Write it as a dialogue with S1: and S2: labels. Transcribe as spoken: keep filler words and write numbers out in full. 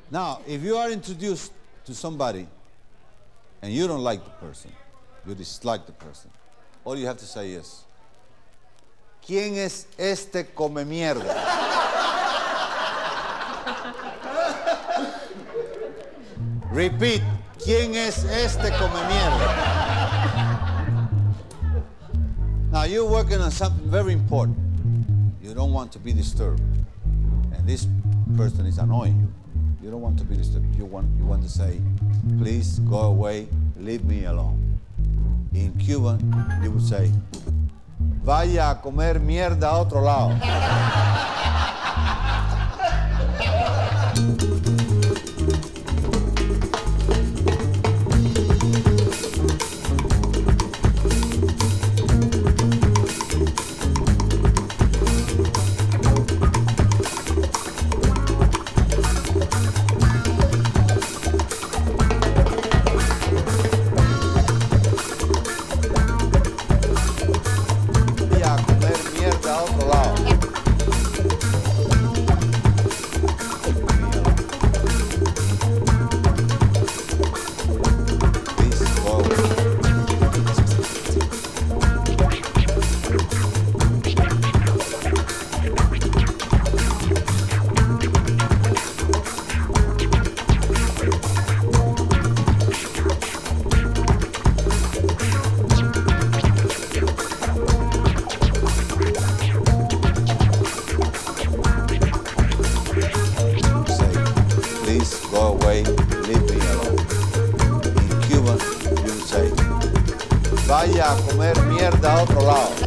S1: Now, if you are introduced to somebody and you don't like the person, you dislike the person, all you have to say is, ¿quién es este comemierda? Repeat, ¿quién es este comemierda? Now, you're working on something very important. You don't want to be disturbed. And this person is annoying you. You don't want to be disturbed. You want, you want to say, please go away, leave me alone. In Cuban, you would say, vaya a comer mierda a otro lado. Go away, leave me alone. In Cuban, you say, vaya a comer mierda a otro lado.